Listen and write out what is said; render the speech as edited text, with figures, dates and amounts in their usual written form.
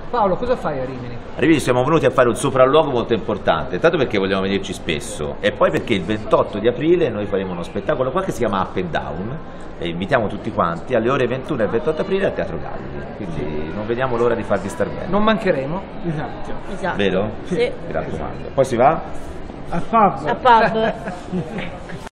Paolo, cosa fai a Rimini? A Rimini siamo venuti a fare un sopralluogo molto importante, tanto perché vogliamo venirci spesso e poi perché il 28 di aprile noi faremo uno spettacolo qua che si chiama Up and Down e invitiamo tutti quanti alle ore 21 del 28 aprile al Teatro Galli, quindi non vediamo l'ora di farvi star bene. Non mancheremo. Esatto. Vero? Sì. Mi raccomando. Poi si va? A pub. A pub.